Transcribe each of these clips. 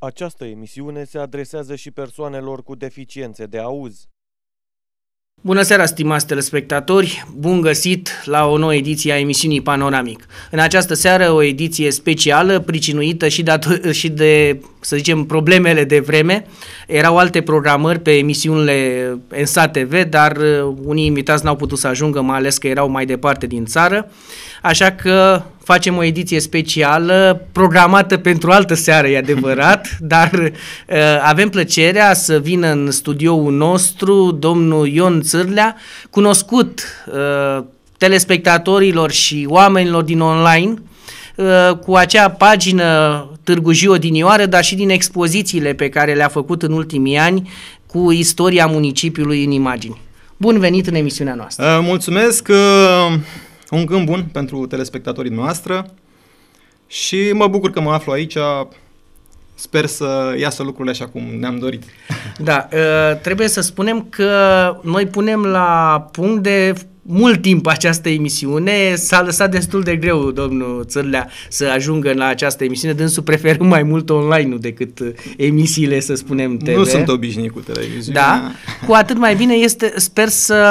Această emisiune se adresează și persoanelor cu deficiențe de auz. Bună seara, stimați telespectatori! Bun găsit la o nouă ediție a emisiunii Panoramic. În această seară o ediție specială, pricinuită și de, să zicem, problemele de vreme. Erau alte programări pe emisiunile ENSA TV, dar unii invitați n-au putut să ajungă, mai ales că erau mai departe din țară. Așa că facem o ediție specială, programată pentru altă seară, e adevărat, dar avem plăcerea să vină în studioul nostru domnul Ion Țârlea, cunoscut telespectatorilor și oamenilor din online, cu acea pagină Târgu Jiu odinioară, dar și din expozițiile pe care le-a făcut în ultimii ani cu istoria municipiului în imagini. Bun venit în emisiunea noastră! Mulțumesc! Un gând bun pentru telespectatorii noastre și mă bucur că mă aflu aici. Sper să iasă lucrurile așa cum ne-am dorit. Da, trebuie să spunem că noi punem la punct de mult timp această emisiune. S-a lăsat destul de greu domnul Țârlea să ajungă la această emisiune. Dânsul preferă mai mult online-ul decât emisiile, să spunem, TV. Nu sunt obișnuit cu televiziunea. Da, cu atât mai bine este, sper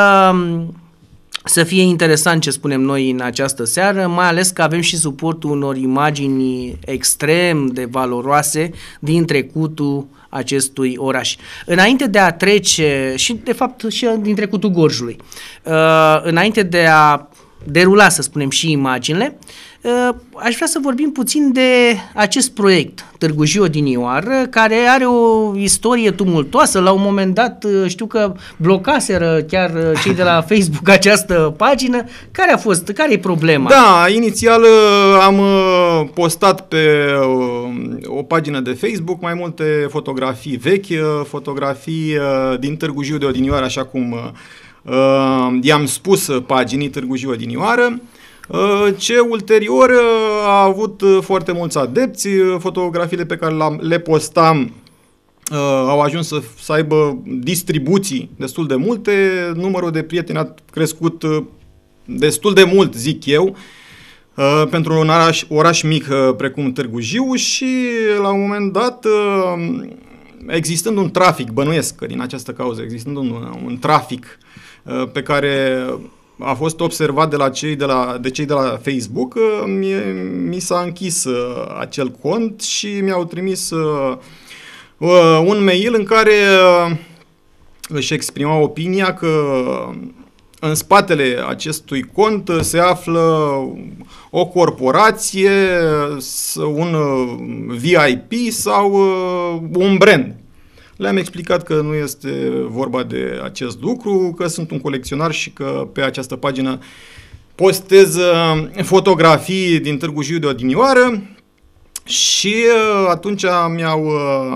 să fie interesant ce spunem noi în această seară, mai ales că avem și suportul unor imagini extrem de valoroase din trecutul acestui oraș. Înainte de a trece, și de fapt și din trecutul Gorjului, înainte de a derula, să spunem, și imaginile, aș vrea să vorbim puțin de acest proiect, Târgu Jiu odinioară, care are o istorie tumultoasă. La un moment dat știu că blocaseră chiar cei de la Facebook această pagină. Care e problema? Da, inițial am postat pe o pagină de Facebook mai multe fotografii vechi, fotografii din Târgu Jiu de odinioară, așa cum i-am spus paginii Târgu Jiu odinioară, ce ulterior a avut foarte mulți adepți. Fotografiile pe care le postam au ajuns să aibă distribuții destul de multe, numărul de prieteni a crescut destul de mult, zic eu, pentru un oraș mic precum Târgu Jiu și la un moment dat, existând un trafic, bănuiesc că din această cauză, existând un trafic pe care a fost observat de cei de la Facebook, mi s-a închis acel cont și mi-au trimis un mail în care își exprima opinia că în spatele acestui cont se află o corporație, un VIP sau un brand. Le-am explicat că nu este vorba de acest lucru, că sunt un colecționar și că pe această pagină postez fotografii din Târgu Jiu de odinioară și atunci mi-au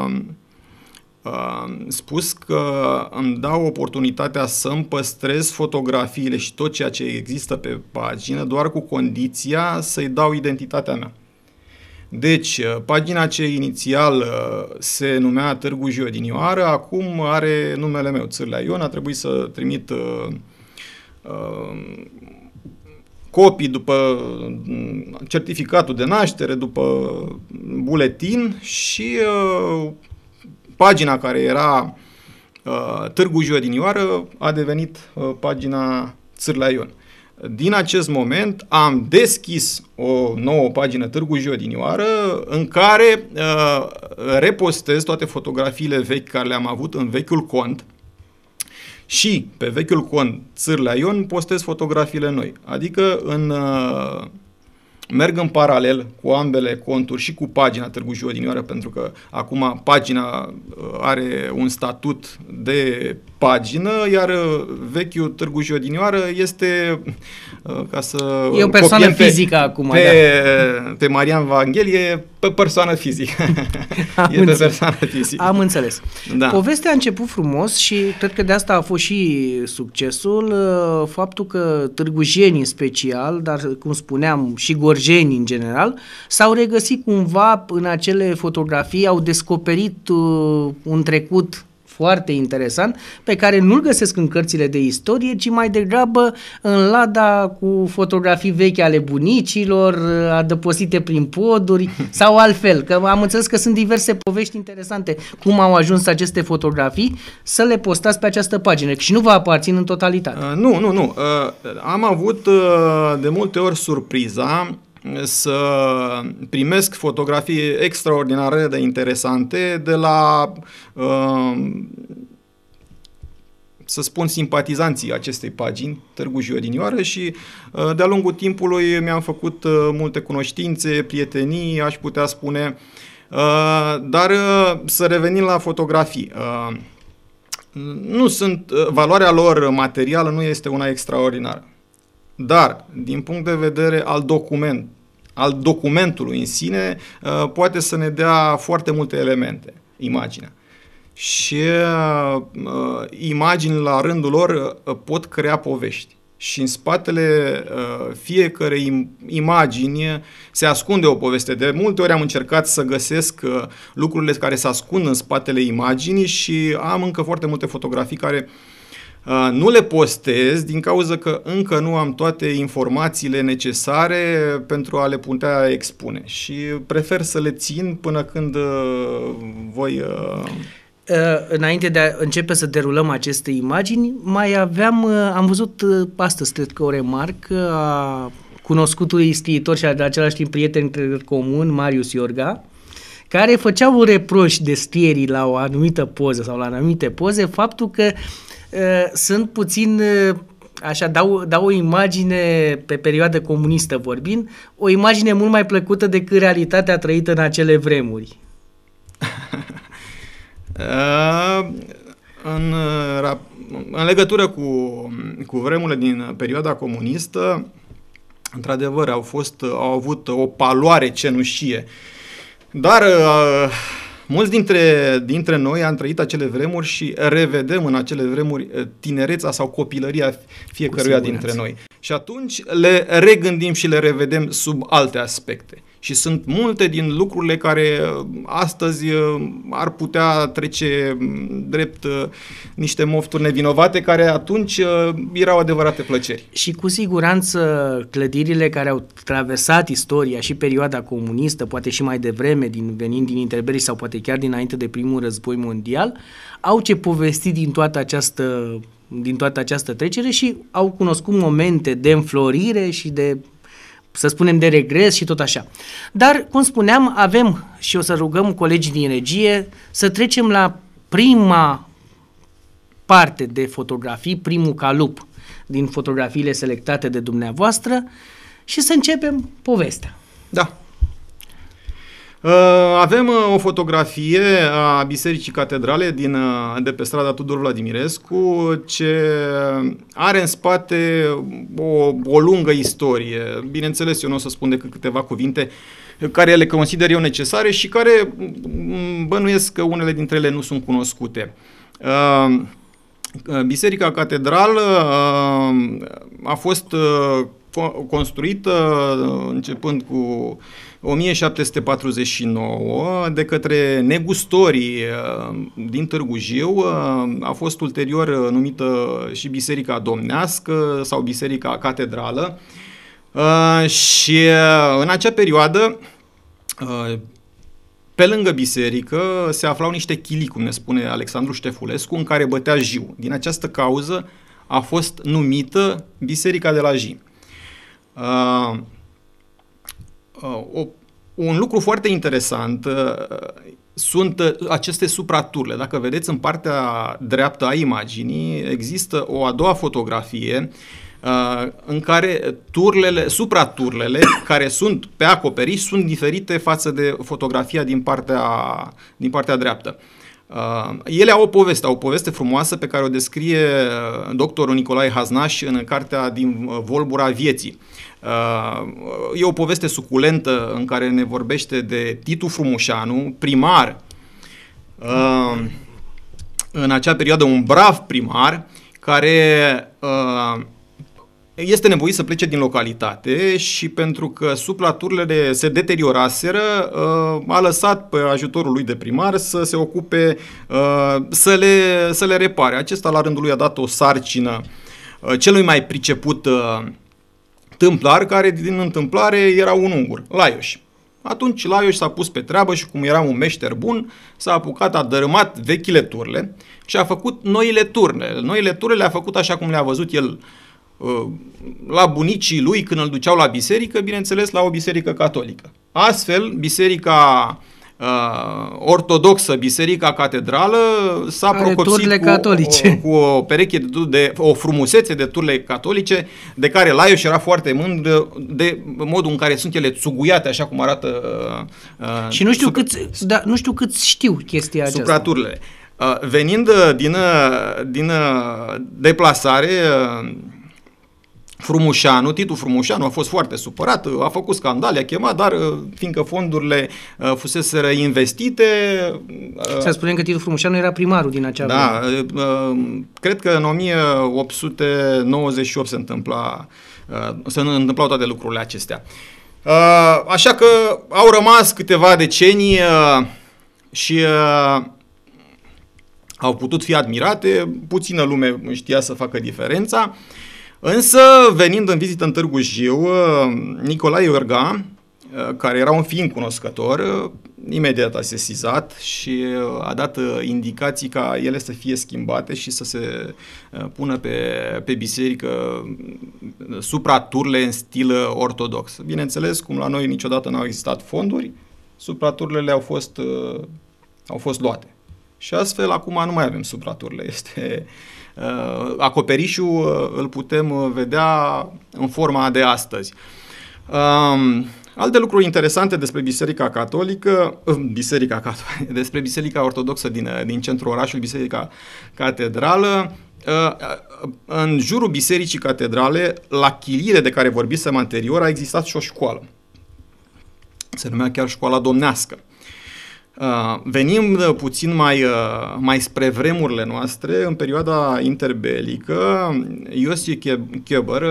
spus că îmi dau oportunitatea să-mi păstrez fotografiile și tot ceea ce există pe pagină, doar cu condiția să-i dau identitatea mea. Deci, pagina ce inițial se numea Târgu Jiu odinioară, acum are numele meu, Țârlea Ion. A trebuit să trimit copii după certificatul de naștere, după buletin și pagina care era Târgu Jiu odinioară a devenit pagina Țârlea Ion. Din acest moment am deschis o nouă pagină Târgu Jiu odinioară în care repostez toate fotografiile vechi care le-am avut în vechiul cont și pe vechiul cont Țârlea Ion postez fotografiile noi. Adică merg în paralel cu ambele conturi și cu pagina Târgu Jiu odinioară, pentru că acum pagina are un statut de pagină, iar vechiul Târgu Jiu odinioară este, ca să e o persoană fizică acum, pe Marian Vanghelie, pe persoană fizică. Am înțeles. Da. Povestea a început frumos și cred că de asta a fost și succesul, faptul că târgujenii în special, dar cum spuneam și gorjenii în general, s-au regăsit cumva în acele fotografii, au descoperit un trecut foarte interesant, pe care nu-l găsesc în cărțile de istorie, ci mai degrabă în lada cu fotografii vechi ale bunicilor, adăposite prin poduri sau altfel, că am înțeles că sunt diverse povești interesante cum au ajuns aceste fotografii să le postați pe această pagină și nu vă aparțin în totalitate. Nu. Am avut de multe ori surpriza să primesc fotografii extraordinare de interesante de la, să spun, simpatizanții acestei pagini, Târgu Jiu Odinioară, și de-a lungul timpului mi-am făcut multe cunoștințe, prietenii, aș putea spune, dar să revenim la fotografii. Valoarea lor materială nu este una extraordinară. Dar, din punct de vedere al documentului în sine, poate să ne dea foarte multe elemente, imaginea. Și imaginile, la rândul lor, pot crea povești. Și în spatele fiecărei imagini se ascunde o poveste. De multe ori am încercat să găsesc lucrurile care se ascund în spatele imaginii și am încă foarte multe fotografii care nu le postez din cauza că încă nu am toate informațiile necesare pentru a le putea expune și prefer să le țin până când voi... Înainte de a începe să derulăm aceste imagini, am văzut astăzi, cred că o remarcă a cunoscutului scriitor și de același timp prieten comun, Marius Iorga, care făcea un reproș descrierii la o anumită poză sau la anumite poze, faptul că sunt puțin, așa, dau o imagine pe perioadă comunistă vorbind, o imagine mult mai plăcută decât realitatea trăită în acele vremuri. În legătură cu vremurile din perioada comunistă, într-adevăr, au avut o paloare cenușie. Dar mulți dintre noi am trăit acele vremuri și revedem în acele vremuri tinerețea sau copilăria fiecăruia dintre noi. Și atunci le regândim și le revedem sub alte aspecte. Și sunt multe din lucrurile care astăzi ar putea trece drept niște mofturi nevinovate, care atunci erau adevărate plăceri. Și cu siguranță clădirile care au traversat istoria și perioada comunistă, poate și mai devreme, venind din interberii sau poate chiar dinainte de primul război mondial, au ce povesti din toată această trecere și au cunoscut momente de înflorire și de, să spunem, de regres și tot așa. Dar, cum spuneam, avem, și o să rugăm colegii din regie, să trecem la prima parte de fotografii, primul calup din fotografiile selectate de dumneavoastră și să începem povestea. Da. Avem o fotografie a Bisericii Catedrale de pe strada Tudor Vladimirescu, ce are în spate o lungă istorie. Bineînțeles, eu nu o să spun decât câteva cuvinte care le consider eu necesare și care bănuiesc că unele dintre ele nu sunt cunoscute. Biserica Catedrală a fost construită începând cu 1749 de către negustorii din Târgu Jiu. A fost ulterior numită și Biserica Domnească sau Biserica Catedrală. Și în acea perioadă, pe lângă biserică, se aflau niște chilii, cum ne spune Alexandru Ștefulescu, în care bătea jiu. Din această cauză a fost numită Biserica de la Ji. Un lucru foarte interesant sunt aceste supraturle. Dacă vedeți în partea dreaptă a imaginii, există o a doua fotografie în care supraturlele care sunt pe acoperiș sunt diferite față de fotografia din partea dreaptă. Ele au o poveste frumoasă pe care o descrie doctorul Nicolae Haznaș în cartea Din Volbura vieții. E o poveste suculentă în care ne vorbește de Titu Frumușanu, primar, în acea perioadă un brav primar, care este nevoit să plece din localitate și pentru că supraturile se deterioraseră, a lăsat pe ajutorul lui de primar să se ocupe, să le repare. Acesta la rândul lui a dat o sarcină celui mai priceput tâmplar, care din întâmplare era un ungur, Laios. Atunci Laios s-a pus pe treabă și cum era un meșter bun, s-a apucat, a dărâmat vechile turle și a făcut noile turne. Noile turne le-a făcut așa cum le-a văzut el la bunicii lui când îl duceau la biserică, bineînțeles la o biserică catolică. Astfel, biserica ortodoxă, biserica catedrală s-a procopsit cu o pereche o frumusețe de turle catolice, de care Laios era foarte mândru de modul în care sunt ele țuguiate, așa cum arată și nu știu câți știu chestia aceasta. Supraturlele. Venind din deplasare, Frumușanu, Titu Frumușanu a fost foarte supărat, a făcut scandal, a chemat, dar fiindcă fondurile fuseseră investite... Să spunem că Titu Frumușanu era primarul din acea vreme. Cred că în 1898 se întâmplau toate lucrurile acestea. Așa că au rămas câteva decenii și au putut fi admirate, puțină lume știa să facă diferența. Însă, venind în vizită în Târgu Jiu, Nicolae Iorga, care era un fiind cunoscător, imediat a sesizat și a dat indicații ca ele să fie schimbate și să se pună pe biserică supraturle în stil ortodox. Bineînțeles, cum la noi niciodată n-au existat fonduri, supraturlele au fost luate. Și astfel, acum nu mai avem supraturle. Acoperișul îl putem vedea în forma de astăzi. Alte lucruri interesante despre despre Biserica Ortodoxă din centrul orașului, Biserica Catedrală. În jurul Bisericii Catedrale, la chiliile de care vorbisem anterior, a existat și o școală. Se numea chiar Școala Domnească. Venim puțin mai spre vremurile noastre, în perioada interbelică, Iosif Chiober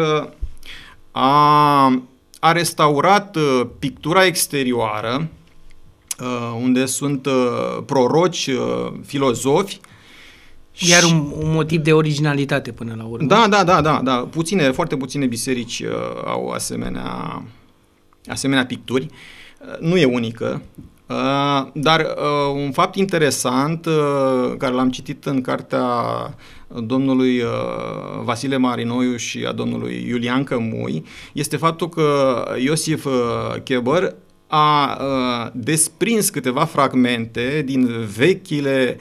a restaurat pictura exterioară, unde sunt proroci, filozofi. Iar un motiv de originalitate până la urmă. Da. Foarte puține biserici au asemenea picturi. Nu e unică. Dar un fapt interesant care l-am citit în cartea domnului Vasile Marinoiu și a domnului Iulian Cămui este faptul că Iosif Chiober a desprins câteva fragmente din vechile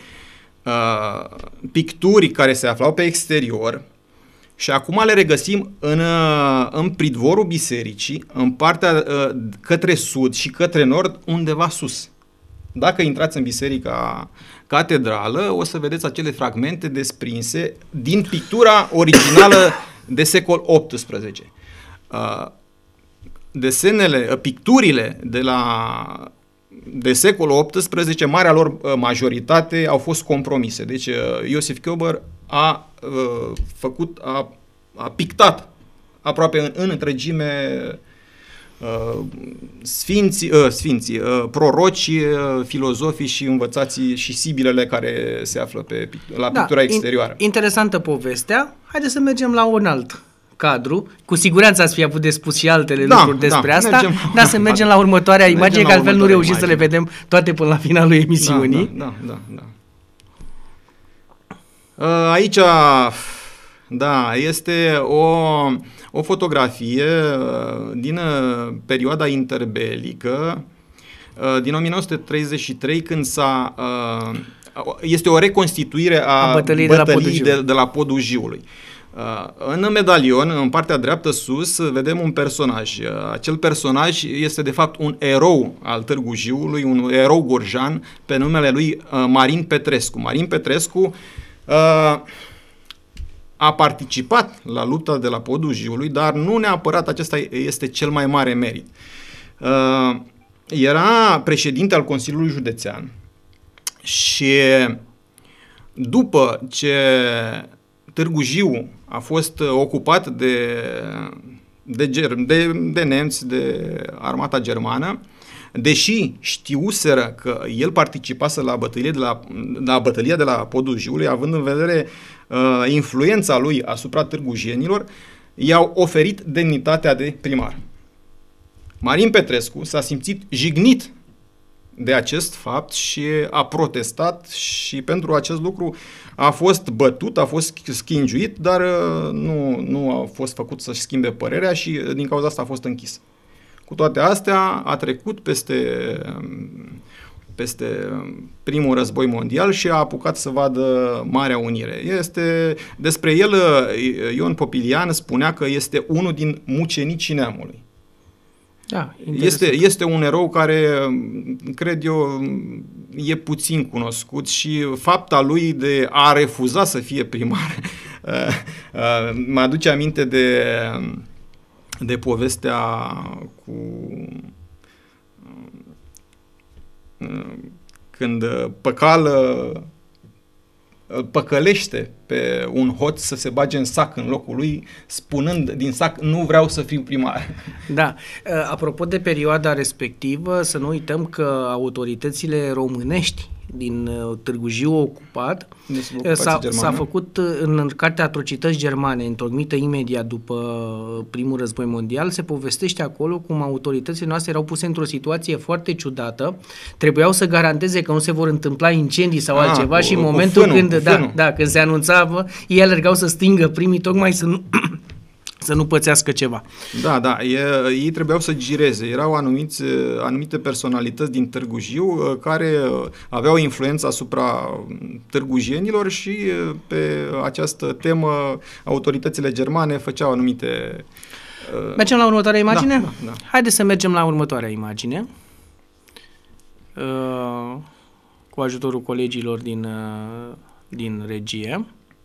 picturi care se aflau pe exterior și acum le regăsim în pridvorul bisericii, în partea către sud și către nord, undeva sus. Dacă intrați în Biserica Catedrală, o să vedeți acele fragmente desprinse din pictura originală de secol XVIII. Picturile de secol XVIII, marea lor majoritate au fost compromise. Deci Iosif Chiober a pictat aproape în întregime sfinții, proroci, filozofii și învățații și sibilele care se află la pictura exterioară. Interesantă povestea. Haideți să mergem la un alt cadru. Cu siguranță ați fi avut de spus și altele lucruri despre asta, dar să mergem la următoarea imagine, că altfel nu reușim să le vedem toate până la finalul emisiunii. Aici, este o fotografie din perioada interbelică, din 1933, când este o reconstituire a bătăliei de la Podul Jiului. În medalion, în partea dreaptă sus, vedem un personaj. Acel personaj este de fapt un erou al Târgu Jiului, un erou gorjan pe numele lui Marin Petrescu. Marin Petrescu a participat la lupta de la Podul Jiului, dar nu neapărat acesta este cel mai mare merit. Era președinte al Consiliului Județean și după ce Târgu Jiu a fost ocupat de nemți, de armata germană, deși știuseră că el participase la bătălia de la Podul Jiului, având în vedere influența lui asupra târgujenilor, i-au oferit demnitatea de primar. Marin Petrescu s-a simțit jignit de acest fapt și a protestat și pentru acest lucru a fost bătut, a fost schingiuit, dar nu a fost făcut să-și schimbe părerea și din cauza asta a fost închis. Cu toate astea a trecut peste primul război mondial și a apucat să vadă Marea Unire. Despre el, Ion Popilian spunea că este unul din mucenicii neamului. Da, este un erou care, cred eu, e puțin cunoscut și fapta lui de a refuza să fie primar mă aduce aminte de povestea cu când păcălește pe un hoț să se bage în sac în locul lui, spunând din sac, nu vreau să fiu primar. Da. Apropo de perioada respectivă, să nu uităm că autoritățile românești din Târgu Jiu ocupat s-a făcut în cartea Atrocități Germane, întocmită imediat după primul război mondial, se povestește acolo cum autoritățile noastre erau puse într-o situație foarte ciudată, trebuiau să garanteze că nu se vor întâmpla incendii sau altceva și în momentul când se anunța, ei alergau să stingă primii tocmai să nu pățească ceva. Da, ei trebuiau să gireze. Erau anumite personalități din Târgu Jiu care aveau influență asupra târgujenilor și pe această temă autoritățile germane făceau anumite... Mergem la următoarea imagine? Da. Haideți să mergem la următoarea imagine. Cu ajutorul colegilor din regie.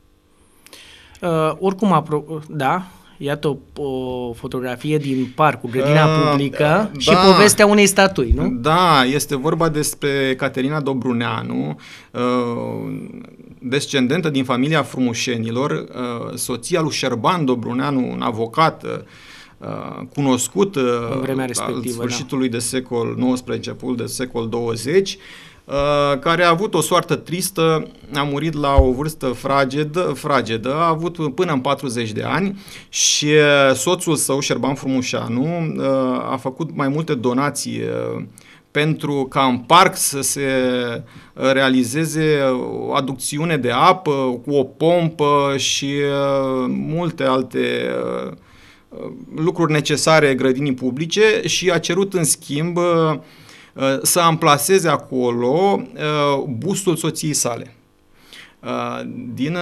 Iată o fotografie din parcul, grădina publică și povestea unei statui, nu? Da, este vorba despre Caterina Dobruneanu, descendentă din familia Frumușenilor, soția lui Șerban Dobruneanu, un avocat cunoscut în vremea respectivă, al sfârșitului de secol XIX, început de secol 20, care a avut o soartă tristă, a murit la o vârstă fragedă, a avut până în 40 de ani și soțul său, Șerban Frumușanu, a făcut mai multe donații pentru ca în parc să se realizeze o aducțiune de apă cu o pompă și multe alte lucruri necesare grădinii publice și a cerut în schimb să amplaseze acolo bustul soției sale. Din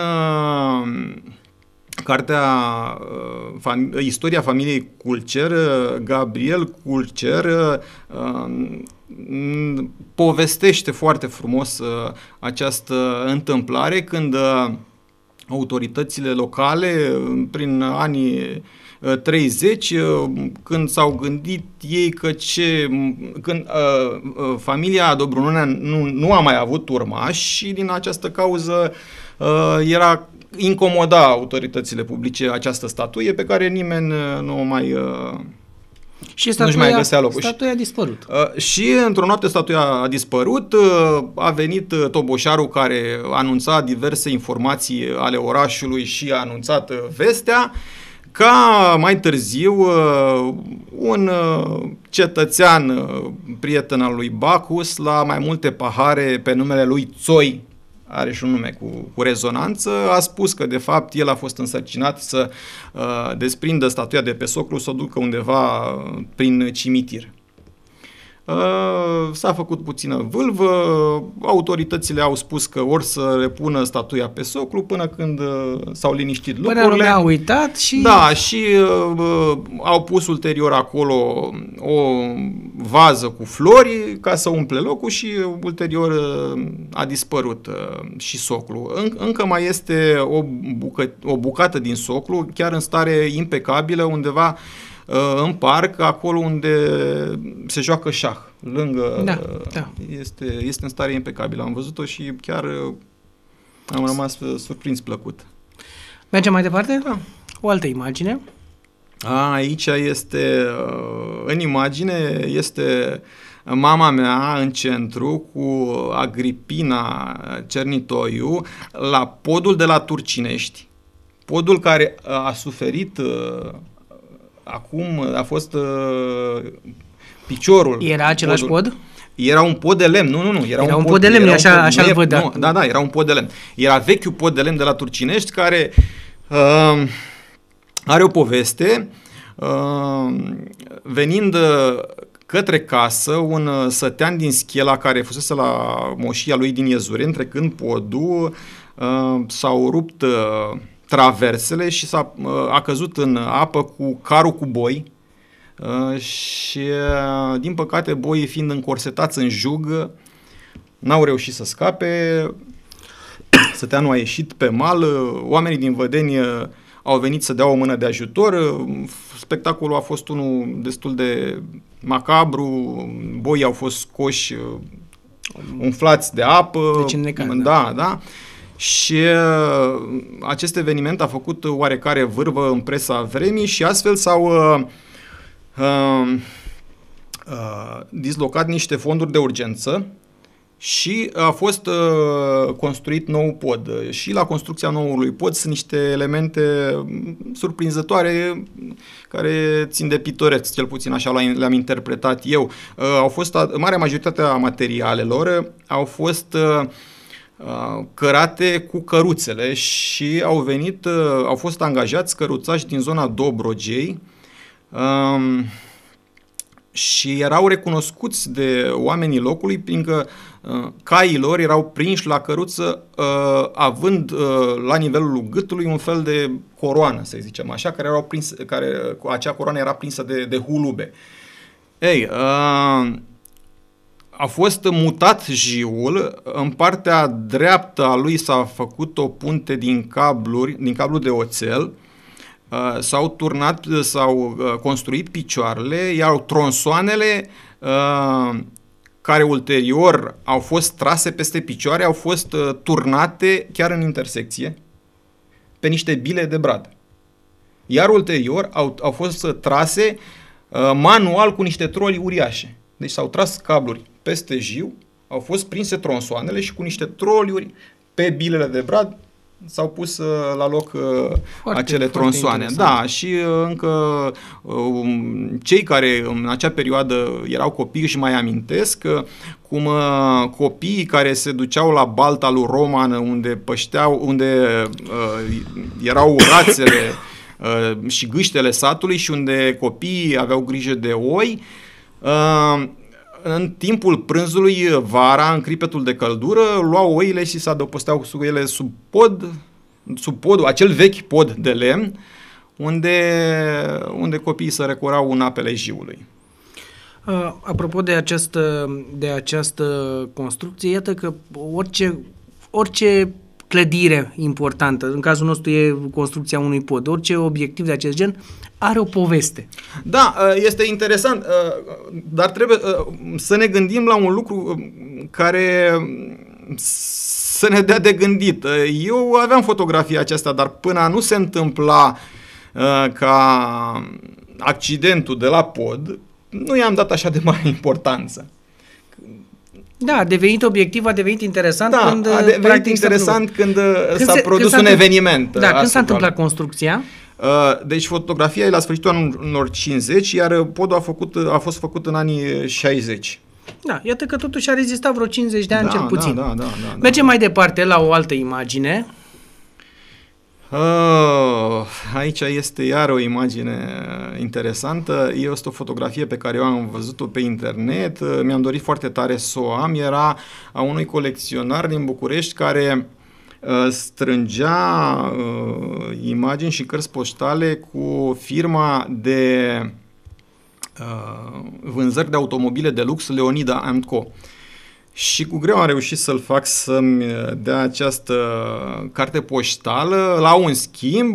cartea Istoria familiei Culcer, Gabriel Culcer povestește foarte frumos această întâmplare când autoritățile locale, prin anii 30, când s-au gândit ei când familia Dobruneanu nu a mai avut urmași și din această cauză era incomoda autoritățile publice această statuie pe care nimeni nu mai și statuia a dispărut. Și într-o noapte statuia a dispărut, a venit toboșarul care anunța diverse informații ale orașului și a anunțat vestea, ca mai târziu un cetățean prieten al lui Bacchus, la mai multe pahare pe numele lui Țoi, are și un nume cu rezonanță, a spus că de fapt el a fost însărcinat să desprindă statuia de pe soclu, să o ducă undeva prin cimitir. S-a făcut puțină vâlvă, autoritățile au spus că or să repună statuia pe soclu până când s-au liniștit lucrurile. Până lumea a uitat și... Da, și au pus ulterior acolo o vază cu flori ca să umple locul și ulterior a dispărut și soclu. Încă mai este o bucată din soclu, chiar în stare impecabilă, undeva în parc, acolo unde se joacă șah, lângă, este în stare impecabilă. Am văzut-o și chiar am rămas surprins plăcut. Mergem mai departe? Da. O altă imagine. Aici este, în imagine, este mama mea în centru cu Agripina Cernitoiu la podul de la Turcinești. Podul care a suferit acum, a fost piciorul. Era același pod? Era un pod de lemn, nu. Era un pod de lemn, așa-l văd. Da, era un pod de lemn. Era vechiul pod de lemn de la Turcinești care are o poveste. Venind către casă, un sătean din Schela care fusese la moșia lui din Iezuren, trecând podul, s-au rupt traversele și a căzut în apă cu carul cu boi și, din păcate, boii fiind încorsetați în jug, n-au reușit să scape. Săteanul a ieșit pe mal, oamenii din Vădeni au venit să dea o mână de ajutor. Spectacolul a fost unul destul de macabru, boii au fost scoși umflați de apă. Deci înnecat, da. Și acest eveniment a făcut oarecare vârvă în presa vremii și astfel s-au dislocat niște fonduri de urgență și a fost construit nou pod. Și la construcția noului pod sunt niște elemente surprinzătoare care țin de pitoresc, cel puțin așa le-am interpretat eu. Marea majoritate a materialelor au fost cărate cu căruțele și au fost angajați căruțași din zona Dobrogei și erau recunoscuți de oamenii locului prin că caii lor erau prinși la căruță având la nivelul gâtului un fel de coroană, să zicem așa, acea coroană era prinsă de hulube. A fost mutat jiul, în partea dreaptă a lui s-a făcut o punte din cablu de oțel, s-au construit picioarele, iar tronsoanele care ulterior au fost trase peste picioare au fost turnate chiar în intersecție pe niște bile de brad. Iar ulterior au fost trase manual cu niște troli uriașe. Deci s-au tras cabluri peste jiu, au fost prinse tronsoanele și cu niște troliuri pe bilele de brad s-au pus la loc acele tronsoane. Da, și încă cei care în acea perioadă erau copii își mai amintesc cum copiii care se duceau la balta lui Roman unde erau rațele și gâștele satului și unde copiii aveau grijă de oi, în timpul prânzului, vara, în cripetul de căldură, luau oile și se adăposteau cu ele sub podul, acel vechi pod de lemn, unde copiii se răcorau în apele jiului. Apropo de această construcție, iată că orice clădire importantă, în cazul nostru e construcția unui pod, orice obiectiv de acest gen are o poveste. Da, este interesant, dar trebuie să ne gândim la un lucru care să ne dea de gândit. Eu aveam fotografia aceasta, dar până nu se întâmpla ca accidentul de la pod, nu i-am dat așa de mare importanță. Da, a devenit obiectiv, a devenit interesant când a devenit interesant când s-a produs un eveniment. Da, când s-a întâmplat construcția? Deci fotografia e la sfârșitul anilor 50, iar podul a fost făcut în anii 60. Da, iată că totuși a rezistat vreo 50 de ani cel puțin. Da. Mergem mai departe la o altă imagine. Aici este iar o imagine interesantă. Este o fotografie pe care eu am văzut-o pe internet. Mi-am dorit foarte tare să o am. Era a unui colecționar din București care strângea imagini și cărți poștale cu firma de vânzări de automobile de lux Leonida & Co. Și cu greu am reușit să-l fac să-mi dea această carte poștală la un schimb.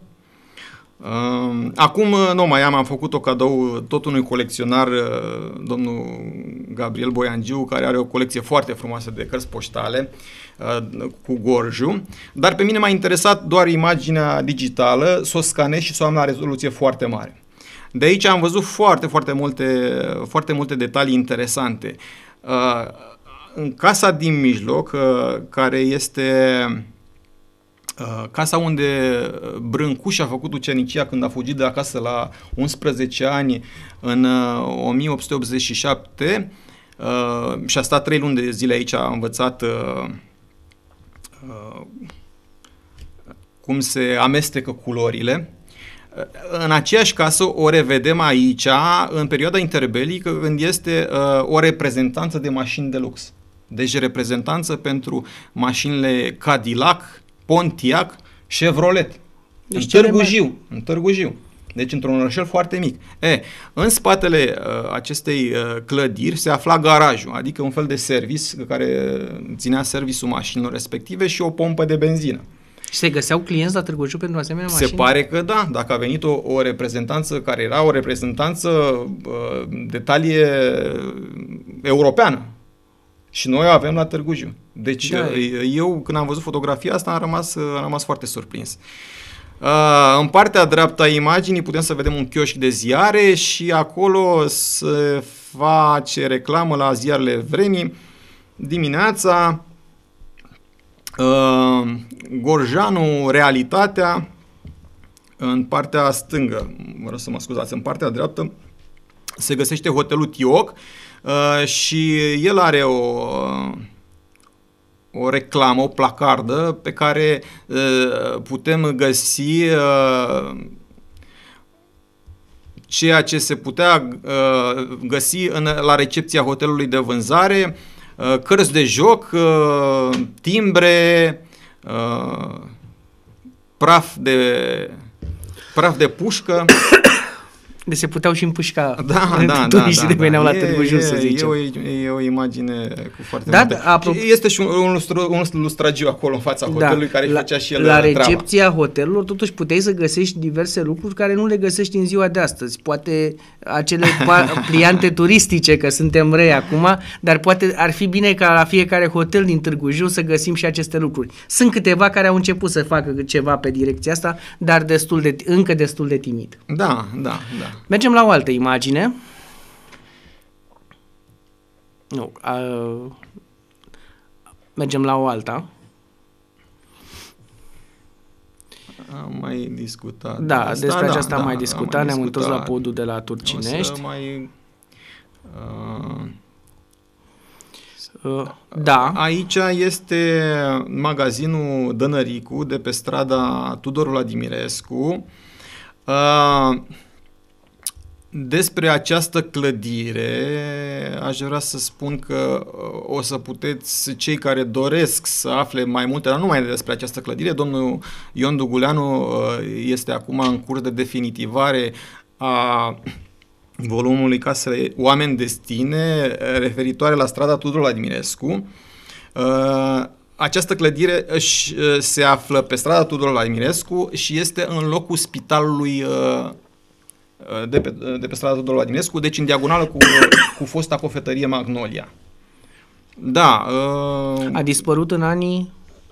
Acum nu mai am făcut-o cadou tot unui colecționar, domnul Gabriel Boiangiu, care are o colecție foarte frumoasă de cărți poștale. cu Gorju, dar pe mine m-a interesat doar imaginea digitală, să o scanez și să o am la rezoluție foarte mare. De aici am văzut foarte multe detalii interesante. În casa din mijloc, care este casa unde Brâncuș a făcut ucenicia când a fugit de acasă la 11 ani în 1887 și a stat 3 luni de zile aici, a învățat cum se amestecă culorile. În aceeași casă o revedem aici în perioada interbelică, când este o reprezentanță de mașini de lux. Deci reprezentanță pentru mașinile Cadillac, Pontiac, Chevrolet. Deci în Târgu Jiu. Deci într-un orășel foarte mic. În spatele acestei clădiri se afla garajul, adică un fel de service care ținea serviciul mașinilor respective și o pompă de benzină. Și se găseau clienți la Târgu Jiu pentru asemenea mașini? Se pare că da, dacă a venit o reprezentanță care era o reprezentanță de talie europeană. Și noi o avem la Târgu Jiu. Deci eu când am văzut fotografia asta am rămas foarte surprins. În partea dreaptă a imaginii putem să vedem un chioșc de ziare și acolo se face reclamă la ziarele vremii. Dimineața, Gorjanu, Realitatea, în partea stângă, vreau să mă scuzați, în partea dreaptă se găsește hotelul Tioc și el are o reclamă, o placardă pe care putem găsi ceea ce se putea găsi la recepția hotelului de vânzare, cărți de joc, timbre, praf de pușcă. Deci se puteau și împușca turiștii de veneau la Târgu Jiu, să zicem. E o imagine cu foarte multe. Este și un lustragiu acolo în fața hotelului care făcea și el la recepția hotelurilor totuși puteai să găsești diverse lucruri care nu le găsești în ziua de astăzi. Poate acele pliante turistice, că suntem rei acum, dar poate ar fi bine ca la fiecare hotel din Târgu Jiu să găsim și aceste lucruri. Sunt câteva care au început să facă ceva pe direcția asta, dar încă destul de timid. Da. Mergem la o altă imagine. Mergem la o alta. Am mai discutat. Da, despre aceasta am mai discutat. Ne-am întors la podul de la Turcinești. Da. Aici este magazinul Dănăricu de pe strada Tudor Vladimirescu. Despre această clădire aș vrea să spun că o să puteți, cei care doresc să afle mai multe, dar nu numai despre această clădire, domnul Ion Duguleanu este acum în curs de definitivare a volumului Casele Oameni Destine, referitoare la strada Tudor Vladimirescu. Această clădire se află pe strada Tudor Vladimirescu și este în locul spitalului de pe strada Tudor Vladimirescu, deci în diagonală cu fosta cofetărie Magnolia. Da. A dispărut în anii?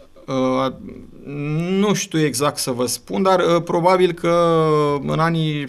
Nu știu exact să vă spun, dar probabil că în anii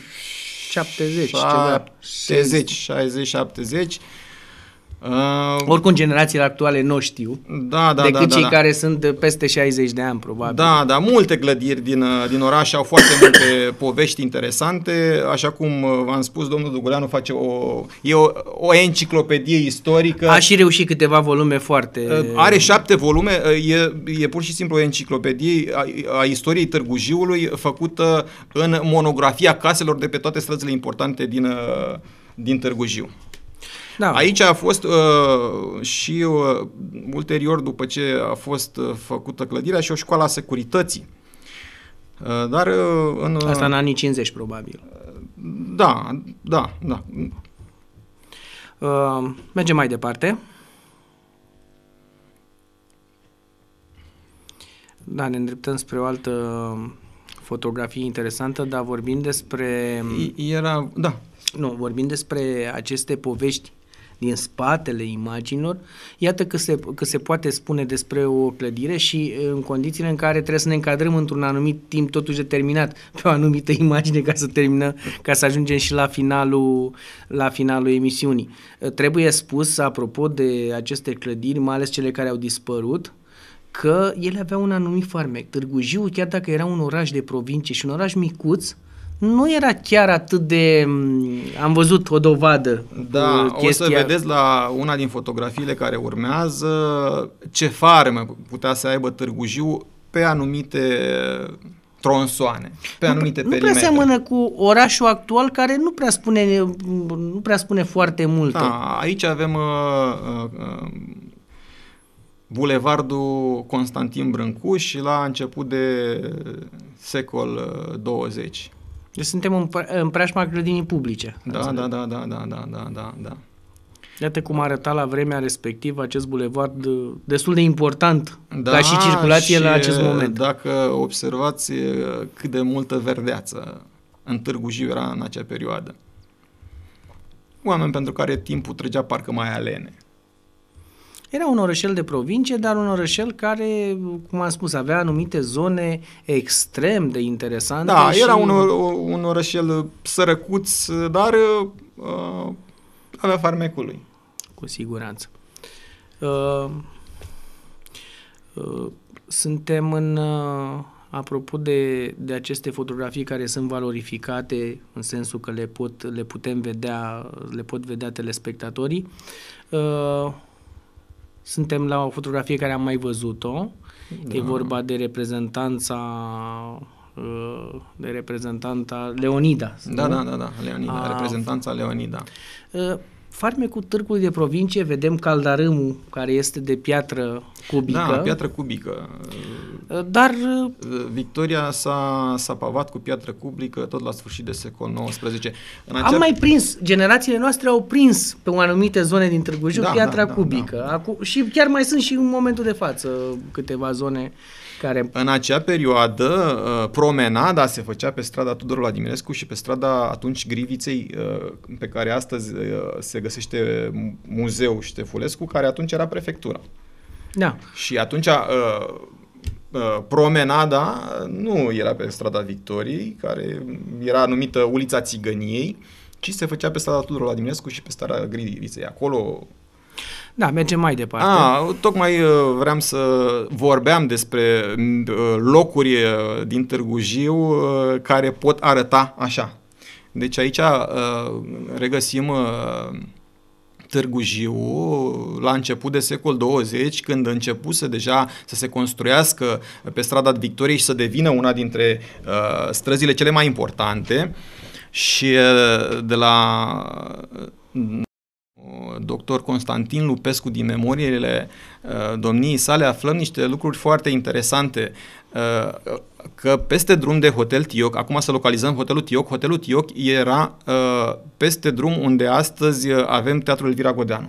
70, 60, 70. Oricum generațiile actuale nu știu. Decât cei care sunt peste 60 de ani, probabil. Da, multe clădiri din oraș au foarte multe povești interesante. Așa cum v-am spus, domnul Duguleanu face o enciclopedie istorică. A și reușit câteva volume foarte... Are 7 volume, e pur și simplu o enciclopedie a istoriei Târgu Jiului, făcută în monografia caselor de pe toate străzile importante din Târgu Jiu. Da. Aici a fost și ulterior, după ce a fost făcută clădirea, și o școală a securității. Dar asta în anii 50, probabil. Da. Mergem mai departe. Da, ne îndreptăm spre o altă fotografie interesantă, dar vorbim despre... vorbim despre aceste povești din spatele imaginilor, iată că se poate spune despre o clădire și în condițiile în care trebuie să ne încadrăm într-un anumit timp totuși determinat pe o anumită imagine ca să ajungem și la finalul emisiunii. Trebuie spus, apropo de aceste clădiri, mai ales cele care au dispărut, că ele aveau un anumit farmec. Târgu Jiu, chiar dacă era un oraș de provincie și un oraș micuț, nu era chiar atât de... Am văzut o dovadă. Da, o să vedeți la una din fotografiile care urmează ce farme putea să aibă Târgu Jiu pe anumite tronsoane, pe anumite perimetre. Nu prea seamănă cu orașul actual, care nu prea spune foarte mult. Da, aici avem Bulevardul Constantin Brâncuș la început de secol 20. Deci suntem în preajma clădinii publice. Da. Iată cum arăta la vremea respectivă acest bulevard destul de important ca și circulație la acest moment. Dacă observați cât de multă verdeață în Târgu Jiu era în acea perioadă. Oameni pentru care timpul trecea parcă mai alene. Era un orășel de provincie, dar un orășel care, cum am spus, avea anumite zone extrem de interesante. Da, era un orășel sărăcuț, dar avea farmecul lui. Cu siguranță. Suntem apropo de aceste fotografii care sunt valorificate, în sensul că le pot vedea telespectatorii. Suntem la o fotografie care am mai văzut-o. Da. E vorba de reprezentanta Leonida. Da, Leonida, reprezentanța Leonida. Farmecul Târgului de provincie, vedem caldarâmul care este de piatră cubică. Da, piatră cubică. Dar Victoria s-a pavat cu piatră cubică tot la sfârșit de secol XIX. Am mai prins, generațiile noastre au prins pe anumite zone din Târgu Jiu piatra cubică. Da. Și chiar mai sunt și în momentul de față câteva zone care... În acea perioadă, promenada se făcea pe strada Tudor Vladimirescu și pe strada atunci Griviței, pe care astăzi se găsește Muzeul Ștefulescu, care atunci era prefectura. Da. Și atunci promenada nu era pe strada Victoriei, care era numită Ulița Țigăniei, ci se făcea pe strada Tudor Vladimirescu și pe strada Griviței. Acolo... Da, mergem mai departe. Tocmai vreau să vorbeam despre locuri din Târgu Jiu care pot arăta așa. Deci aici regăsim Târgu Jiu la început de secol 20, când începuse deja să se construiască pe strada Victoriei și să devină una dintre străzile cele mai importante. Și de la doctor Constantin Lupescu, din memoriile domniei sale, aflăm niște lucruri foarte interesante, că peste drum de Hotel Tioc, acum să localizăm Hotelul Tioc era peste drum unde astăzi avem Teatrul Elvira Godeanu.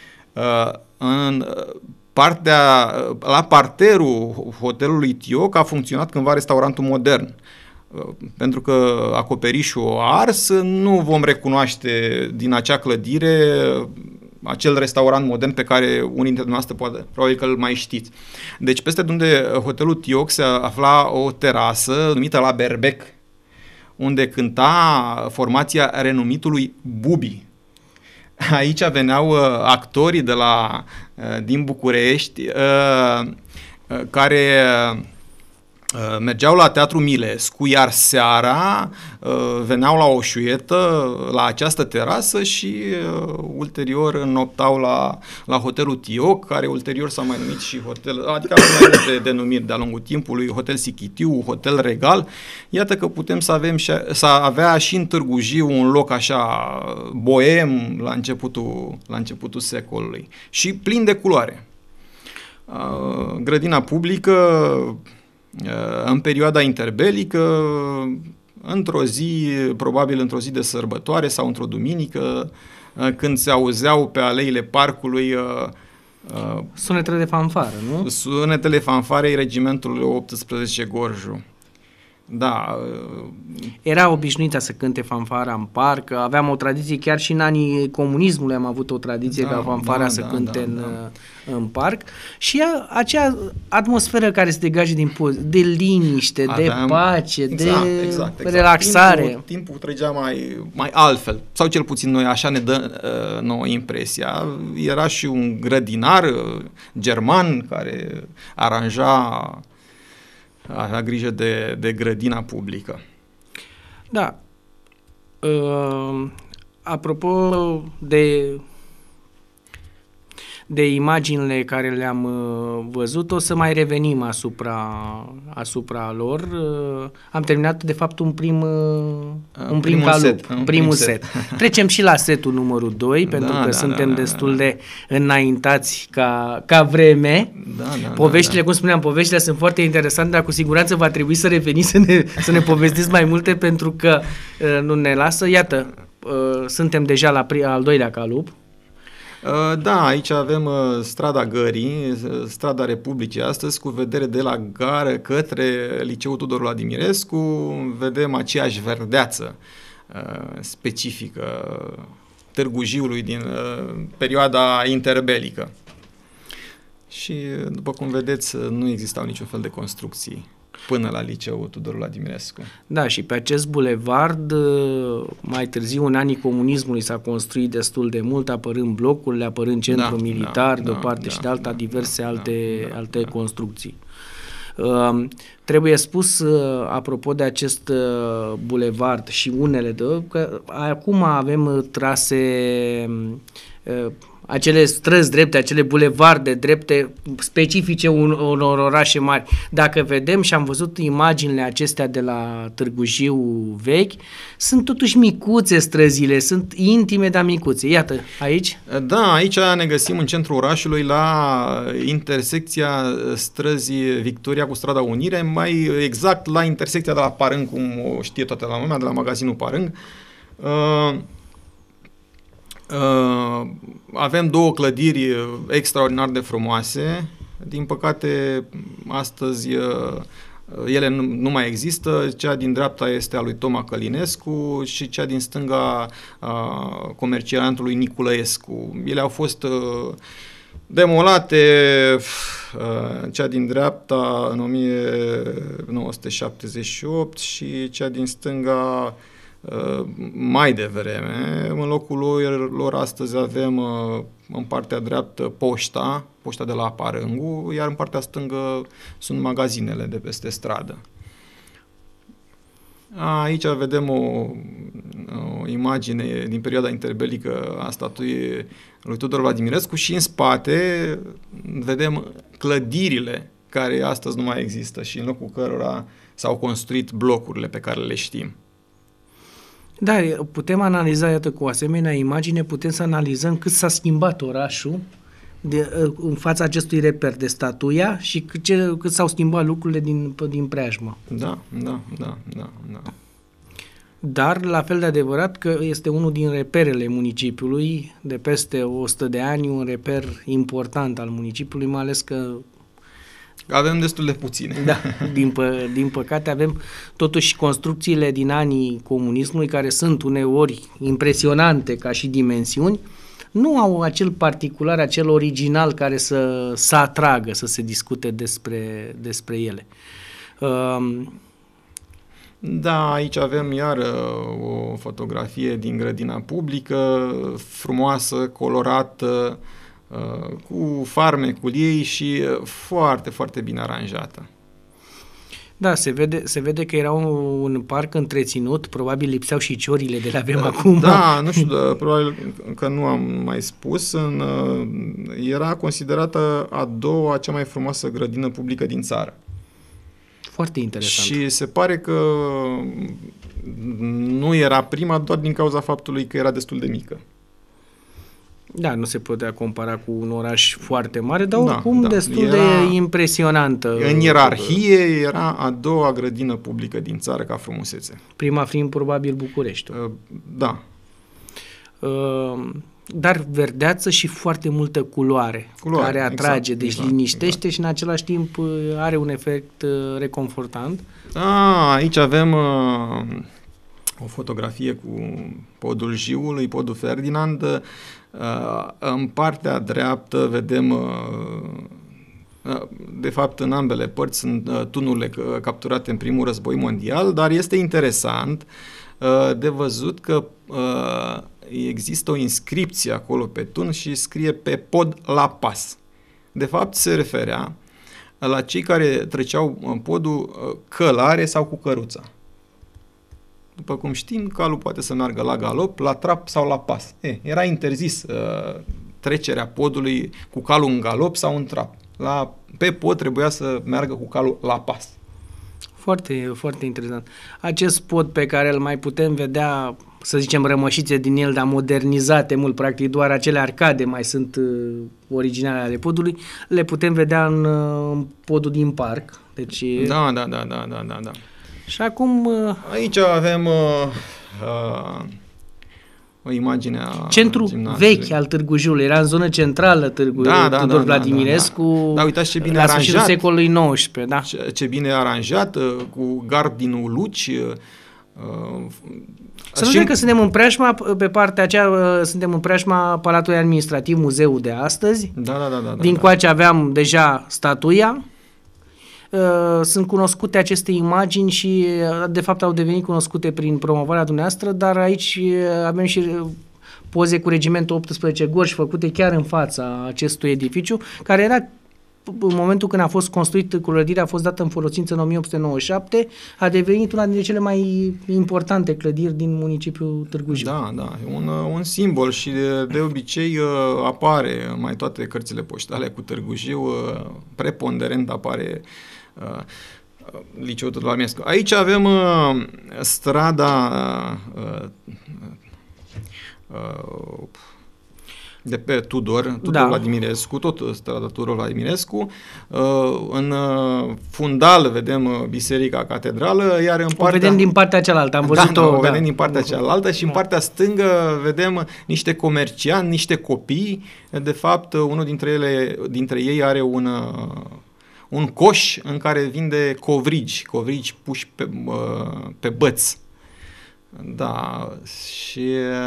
La parterul Hotelului Tioc a funcționat cândva restaurantul modern. Pentru că acoperișul a ars, nu vom recunoaște din acea clădire acel restaurant modern pe care unii dintre dumneavoastră probabil că îl mai știți. Deci peste unde Hotelul Tioc se afla o terasă numită La Berbec, unde cânta formația renumitului Bubi. Aici veneau actorii din București care mergeau la Teatru Milescu, iar seara veneau la o șuietă la această terasă și ulterior înoptau la Hotelul Tioc, care ulterior s-a mai numit și hotel, adică mai multe denumiri de-a lungul timpului, Hotel Sichitiu, Hotel Regal. Iată că putem să avea și în Târgu Jiu un loc așa boem la începutul secolului și plin de culoare. Grădina publică în perioada interbelică, probabil într-o zi de sărbătoare sau într-o duminică, când se auzeau pe aleile parcului sunetele de fanfară, nu? Sunetele fanfarei regimentului 18 Gorju. Da, Era obișnuită să cânte fanfara în parc, aveam o tradiție, chiar și în anii comunismului am avut o tradiție ca fanfara să cânte în parc și acea atmosferă care se degajă de liniște, de pace, exact. Relaxare. Timpul trecea mai altfel, sau cel puțin noi așa ne dă nouă impresia. Era și un grădinar german care avea grijă de grădina publică. Da. Apropo de imaginile care le-am văzut, o să mai revenim asupra lor. Am terminat, de fapt, un primul set. Trecem și la setul numărul 2, pentru că suntem destul de înaintați ca vreme. Poveștile, cum spuneam, poveștile sunt foarte interesante, dar cu siguranță va trebui să reveniți să ne povestiți mai multe, pentru că nu ne lasă. Iată, suntem deja la al doilea calup. Da, aici avem strada Gării, strada Republicii astăzi, cu vedere de la gară către Liceul Tudor Vladimirescu. Vedem aceeași verdeață specifică Târgu Jiului din perioada interbelică. Și, după cum vedeți, nu existau niciun fel de construcții până la Liceul Tudor Vladimirescu. Da, și pe acest bulevard, mai târziu, în anii comunismului, s-a construit destul de mult, apărând blocurile, apărând centrul militar, de o parte și de alta, diverse alte construcții. Trebuie spus, apropo de acest bulevard și unele, că acum avem trase, acele străzi drepte, acele bulevarde drepte specifice unor orașe mari. Dacă vedem, și am văzut imaginile acestea de la Târgu Jiu vechi, sunt totuși micuțe străzile, sunt intime, dar micuțe. Iată, aici? Da, aici ne găsim în centrul orașului, la intersecția străzii Victoria cu strada Unire, mai exact la intersecția de la Parâng, cum o știe toată lumea, de la magazinul Parâng. Avem două clădiri extraordinar de frumoase. Din păcate, astăzi ele nu mai există. Cea din dreapta este a lui Toma Călinescu și cea din stânga a comerciantului Niculăescu. Ele au fost demolate, cea din dreapta în 1978 și cea din stânga mai devreme. În locul lor astăzi avem în partea dreaptă poșta de la Parângu, iar în partea stângă sunt magazinele de peste stradă. Aici vedem o imagine din perioada interbelică a statuii lui Tudor Vladimirescu și în spate vedem clădirile care astăzi nu mai există și în locul cărora s-au construit blocurile pe care le știm. Da, putem analiza, iată, cu o asemenea imagine, putem să analizăm cât s-a schimbat orașul în fața acestui reper de statuia și cât s-au schimbat lucrurile din preajmă. Da. Dar, la fel de adevărat că este unul din reperele municipiului, de peste 100 de ani, un reper important al municipiului, mai ales că avem destul de puține. Da, din păcate avem totuși construcțiile din anii comunismului, care sunt uneori impresionante ca și dimensiuni, nu au acel particular, acel original care să atragă, să se discute despre ele. Da, aici avem iar o fotografie din grădina publică, frumoasă, colorată, cu farmecul ei și foarte, foarte bine aranjată. Da, se vede că era un parc întreținut, probabil lipseau și ciorile de le avem acum. Da, nu știu, probabil că nu am mai spus, era considerată a doua cea mai frumoasă grădină publică din țară. Foarte interesant. Și se pare că nu era prima doar din cauza faptului că era destul de mică. Da, nu se putea compara cu un oraș foarte mare, dar oricum destul de impresionantă. În ierarhie era a doua grădină publică din țară ca frumusețe. Prima fiind probabil Bucureștiul. Da. dar verdeață și foarte multă culoare care atrage, deci liniștește și în același timp are un efect reconfortant. Aici avem o fotografie cu podul Jiului, podul Ferdinand. În partea dreaptă vedem, de fapt în ambele părți sunt tunurile capturate în primul război mondial, dar este interesant de văzut că există o inscripție acolo pe tun și scrie pe pod la pas. De fapt se referea la cei care treceau în podul călare sau cu căruța. După cum știm, calul poate să meargă la galop, la trap sau la pas. Era interzis trecerea podului cu calul în galop sau în trap. Pe pod trebuia să meargă cu calul la pas. Foarte, foarte interesant. Acest pod pe care îl mai putem vedea, să zicem, rămășițe din el, dar modernizate mult, practic doar acele arcade mai sunt originale ale podului, le putem vedea în podul din parc. Deci, Da. Și acum... Aici avem o imagine a centru vechi al Târgu Jiului. Era în zonă centrală Târgu Tudor Vladimirescu. Da, uitați ce bine la aranjat. La sfârșitul secolului XIX, da. Ce bine aranjat, cu gard din uluci. Să nu cred că suntem în preajma, pe partea aceea, suntem în preajma Palatului Administrativ, muzeul de astăzi. Da. Din coace aveam deja statuia. Sunt cunoscute aceste imagini și de fapt au devenit cunoscute prin promovarea dumneavoastră, dar aici avem și poze cu regimentul 18 Gorj făcute chiar în fața acestui edificiu, care era, în momentul când a fost construit, clădirea a fost dată în folosință în 1897, a devenit una dintre cele mai importante clădiri din municipiul Târgu Jiu. Da, un simbol și de obicei apare mai toate cărțile poștale cu Târgu Jiu, preponderent apare Liceul Tudor Vladimirescu. Aici avem strada de pe Tudor Vladimirescu, tot strada Tudor Vladimirescu. În fundal vedem Biserica Catedrală, iar în partea... O vedem din partea cealaltă, am văzut-o. O vedem din partea cealaltă și în partea stângă vedem niște comercianți, niște copii. De fapt, unul dintre ei are un coș în care vinde covrigi puși pe băți. Da, și...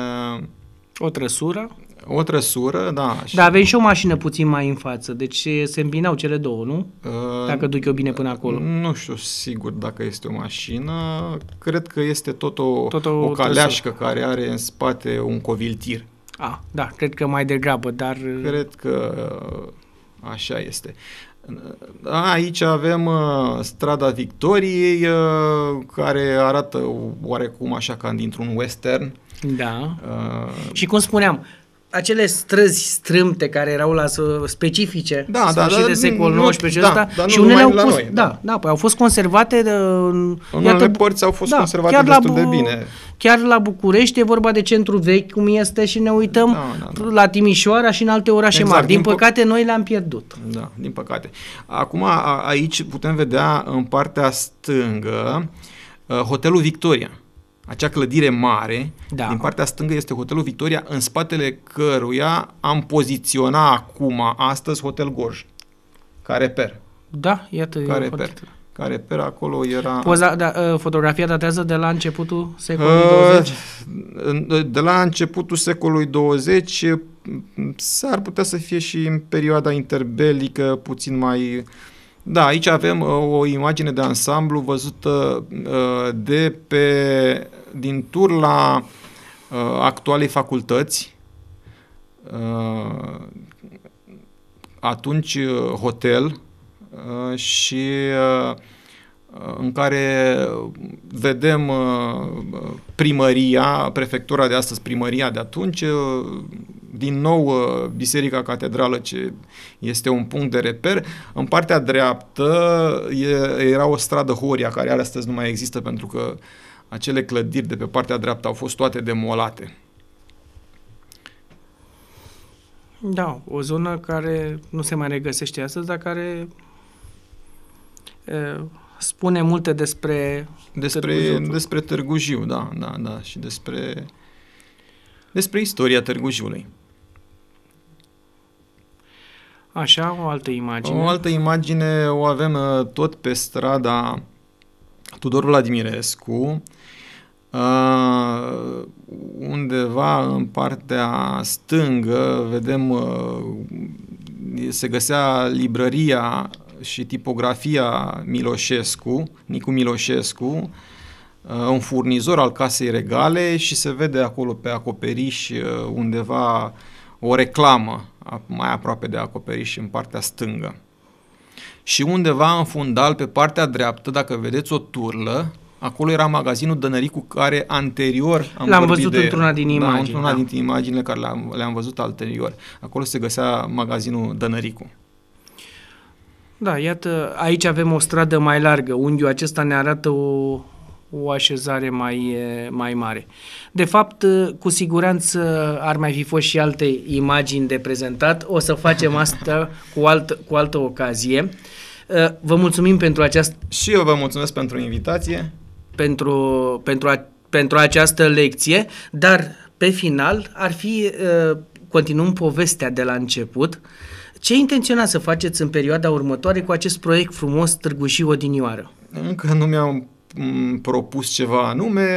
O trăsură, da. Da, avem și o mașină puțin mai în față, deci se îmbinau cele două, nu? Dacă duc eu bine până acolo. Nu știu sigur dacă este o mașină, cred că este tot o caleașcă care are în spate un coviltir. Da, cred că mai degrabă, dar... Cred că așa este. Aici avem strada Victoriei, care arată oarecum așa ca dintr-un western. Da. Și cum spuneam, acele străzi strâmte care erau la specifice de secolul XIX și ăsta, și unele au fost, păi au fost conservate în unele părți au fost conservate destul de bine. Chiar la București e vorba de centru vechi, cum este, și ne uităm la Timișoara și în alte orașe mari. Din păcate, noi le-am pierdut. Da, din păcate. Acum, aici putem vedea în partea stângă Hotelul Victoria. Acea clădire mare, din partea stângă este Hotelul Victoria, în spatele căruia am poziționa astăzi Hotel Gorj, ca reper. Da, iată. Ca reper acolo era... Fotografia datează de la începutul secolului 20? De la începutul secolului 20, s-ar putea să fie și în perioada interbelică, puțin mai... Da, aici avem o imagine de ansamblu văzută din turla actualei facultăți, atunci hotel, și în care vedem primăria, prefectura de astăzi, primăria de atunci, din nou Biserica Catedrală, ce este un punct de reper. În partea dreaptă era o stradă Horia, care astăzi nu mai există pentru că acele clădiri de pe partea dreaptă au fost toate demolate. Da, o zonă care nu se mai regăsește astăzi, dar care spune multe despre Târgu Jiu, da, și despre istoria Târgu Jiului. Așa, o altă imagine. O altă imagine o avem tot pe strada Tudor Vladimirescu, undeva în partea stângă vedem se găsea librăria și tipografia Miloșescu, Nicu Miloșescu, un furnizor al Casei Regale, și se vede acolo pe acoperiș undeva o reclamă mai aproape de acoperiș în partea stângă. Și undeva în fundal, pe partea dreaptă, dacă vedeți o turlă, acolo era magazinul Dănăricu, care anterior l-am văzut într-una din imagini. Într-una dintre imaginile care le-am văzut anterior. Acolo se găsea magazinul Dănăricu. Da, iată, aici avem o stradă mai largă. Unghiul acesta ne arată o așezare mai mare. De fapt, cu siguranță ar mai fi fost și alte imagini de prezentat. O să facem asta cu altă ocazie. Vă mulțumim pentru această... Și eu vă mulțumesc pentru invitație. Pentru această lecție, dar pe final ar fi, continuăm povestea de la început, ce intenționați să faceți în perioada următoare cu acest proiect frumos Târgu Jiu Odinioară? Încă nu mi-am propus ceva anume,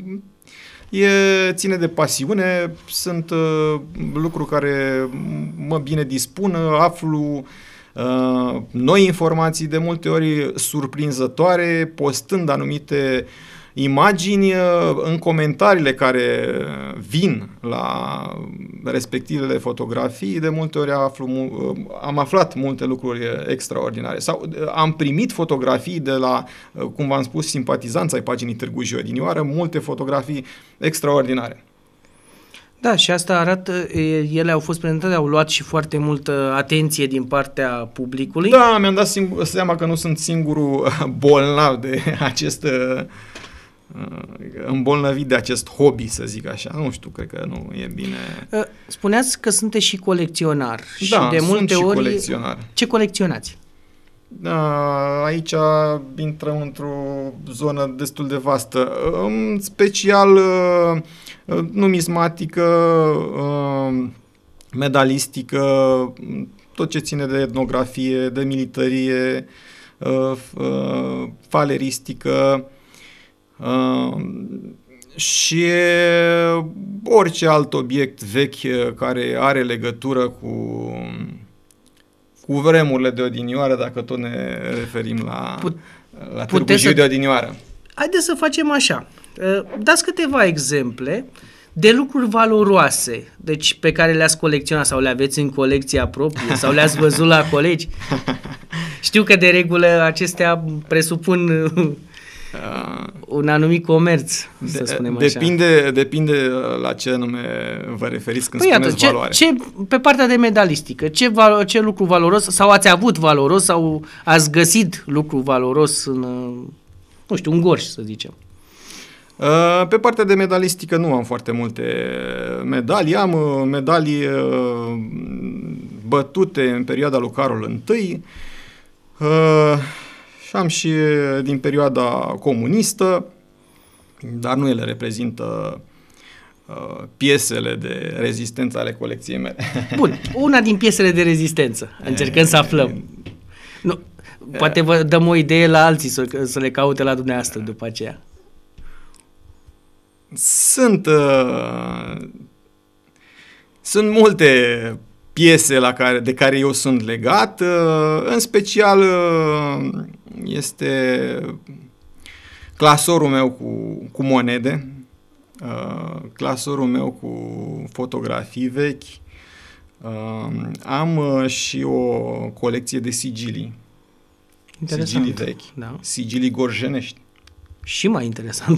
ține de pasiune, sunt lucruri care mă bine dispun, aflu noi informații, de multe ori surprinzătoare, postând anumite imagini în comentariile care vin la respectivele fotografii. De multe ori am aflat multe lucruri extraordinare. Sau am primit fotografii de la, cum v-am spus, simpatizanți ai paginii Târgu Jiu Odinioară, multe fotografii extraordinare. Da, și asta arată, ele au fost prezentate, au luat și foarte multă atenție din partea publicului. Da, mi-am dat seama că nu sunt singurul bolnav de acest îmbolnăvit de acest hobby, să zic așa. Nu știu, cred că nu e bine. Spuneați că sunteți și colecționar. Da, și de multe sunt ori... și colecționar. Ce colecționați? Aici intrăm într-o zonă destul de vastă. În special numismatică, medalistică, tot ce ține de etnografie, de militarie, faleristică, și orice alt obiect vechi care are legătură cu vremurile de odinioară, dacă tot ne referim la Târgu Jiu de Odinioară. Haideți să facem așa. Dați câteva exemple de lucruri valoroase, deci pe care le-ați colecționat sau le aveți în colecția proprie sau le-ați văzut la colegi. Știu că de regulă acestea presupun un anumit comerț, să spunem așa. Depinde la ce anume vă referiți când spuneți valoare. Pe partea de medalistică, ce lucru valoros, sau ați avut valoros, sau ați găsit lucru valoros în, nu știu, un Gorj, să zicem? Pe partea de medalistică nu am foarte multe medalii. Am medalii bătute în perioada lui Carol I, și am și din perioada comunistă, dar nu ele reprezintă piesele de rezistență ale colecției mele. Bun, una din piesele de rezistență. Încercăm să aflăm. Nu, poate vă dăm o idee la alții să le caute la dumneavoastră după aceea. Sunt multe piese de care eu sunt legat, în special este clasorul meu cu monede, clasorul meu cu fotografii vechi, am și o colecție de sigilii. Interesant. Sigilii vechi, da. Sigilii gorjenești. Și mai interesant.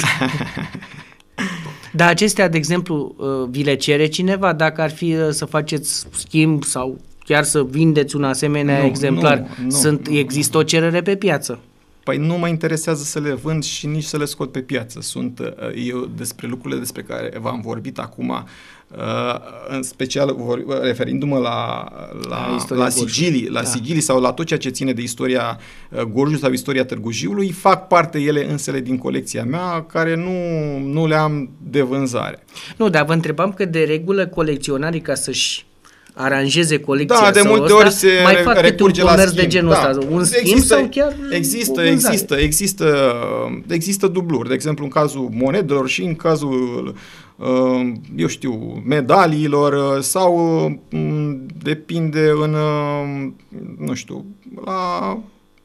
Dar acestea, de exemplu, vi le cere cineva dacă ar fi să faceți schimb sau chiar să vindeți un asemenea exemplar? Există o cerere pe piață? Păi nu mă interesează să le vând și nici să le scot pe piață. Eu despre lucrurile despre care v-am vorbit acum, în special referindu-mă la sigilii sau la tot ceea ce ține de istoria Gorjului sau istoria Târgu Jiului, fac parte ele însele din colecția mea, care nu le am de vânzare. Nu, dar vă întrebam că de regulă colecționarii, ca să-și aranjeze colecția Da, de sau multe ăsta, ori se mai fac câte un recurge la comerț schimb. de genul ăsta, un schimb sau chiar Există dubluri. De exemplu, în cazul monedelor și în cazul, eu știu, medaliilor sau depinde în, nu știu, la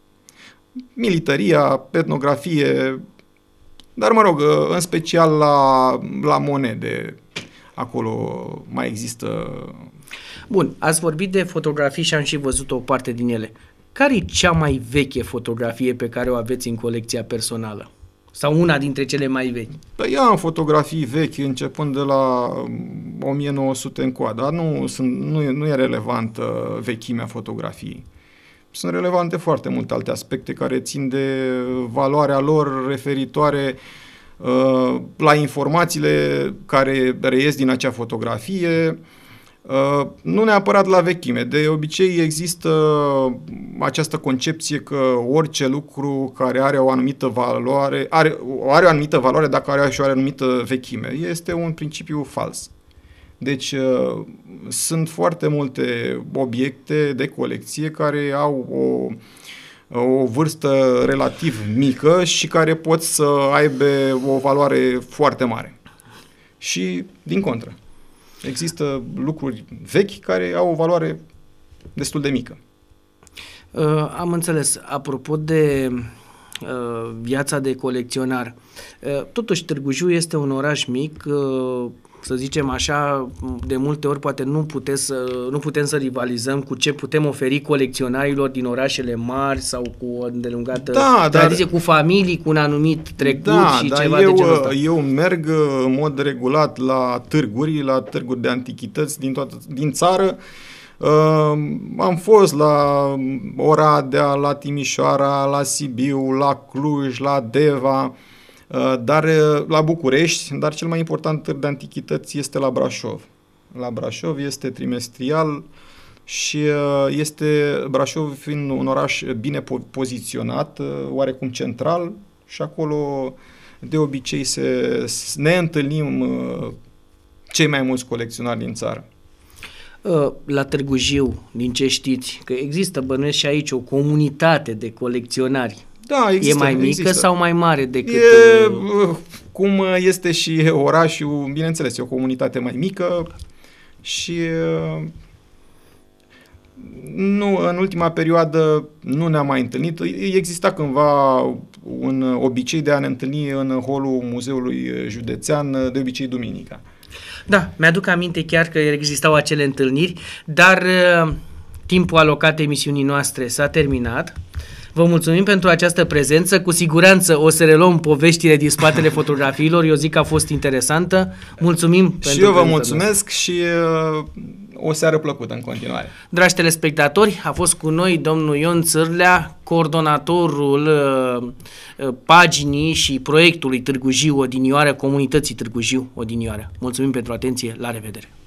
militaria, etnografie, dar mă rog, în special la monede, acolo mai există. Bun, ați vorbit de fotografii și am și văzut o parte din ele. Care e cea mai veche fotografie pe care o aveți în colecția personală? Sau una dintre cele mai vechi? Păi am fotografii vechi începând de la 1900 încoa, dar nu e relevantă vechimea fotografiei. Sunt relevante foarte multe alte aspecte care țin de valoarea lor referitoare la informațiile care reies din acea fotografie, nu neapărat la vechime. De obicei există această concepție că orice lucru care are o anumită valoare, are o anumită valoare dacă are și o anumită vechime. Este un principiu fals. Deci sunt foarte multe obiecte de colecție care au o vârstă relativ mică și care pot să aibă o valoare foarte mare. Și din contră. Există lucruri vechi care au o valoare destul de mică. Am înțeles. Apropo de viața de colecționar, totuși Târgu Jiu este un oraș mic, să zicem așa, de multe ori poate nu putem să rivalizăm cu ce putem oferi colecționarilor din orașele mari sau cu o îndelungată tradiție, cu familii, cu un anumit trecut și ceva de genul ăsta. Eu merg în mod regulat la târguri de antichități din țară. Am fost la Oradea, la Timișoara, la Sibiu, la Cluj, la Deva, dar la București, dar cel mai important târg de antichități este la Brașov. La Brașov este trimestrial și Brașov fiind un oraș bine poziționat, oarecum central, și acolo de obicei ne întâlnim cei mai mulți colecționari din țară. La Târgu Jiu, din ce știți, că există, bănuiesc și aici, o comunitate de colecționari. Da, există, e mai mică sau mai mare decât... Cum este și orașul, bineînțeles, e o comunitate mai mică și în ultima perioadă nu ne-am mai întâlnit. Exista cândva un obicei de a ne întâlni în holul Muzeului Județean, de obicei duminica. Da, mi-aduc aminte chiar că existau acele întâlniri, dar timpul alocat emisiunii noastre s-a terminat. Vă mulțumim pentru această prezență. Cu siguranță o să reluăm poveștile din spatele fotografiilor. Eu zic că a fost interesantă. Mulțumim pentru și eu vă mulțumesc și o seară plăcută în continuare. Dragi telespectatori, a fost cu noi domnul Ion Țârlea, coordonatorul paginii și proiectului Târgu Jiu Odinioară, comunității Târgu Jiu Odinioară. Mulțumim pentru atenție. La revedere!